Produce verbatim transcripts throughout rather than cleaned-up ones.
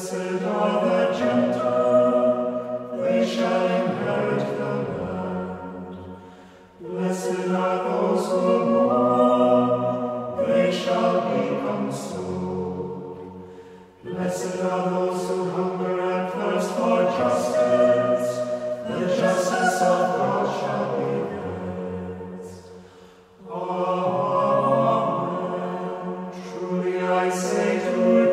Blessed are the gentle, they shall inherit the land. Blessed are those who mourn, they shall be consoled. Blessed are those who hunger and thirst for justice, the justice of God shall be theirs. Amen. Truly I say to you,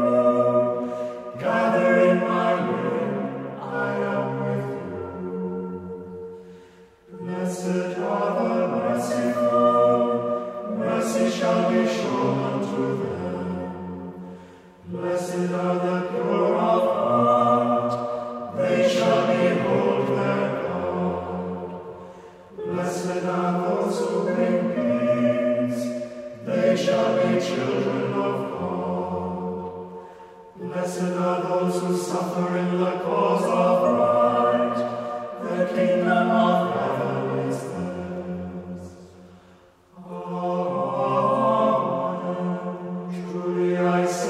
gather in my name, I am with you. Blessed are the merciful, mercy shall be shown unto them. Blessed are the pure of heart, they shall behold their God. Blessed are those who bring peace, they shall be children of God. Blessed are those who suffer in the cause of right, the kingdom of heaven is theirs. Amen. Truly I say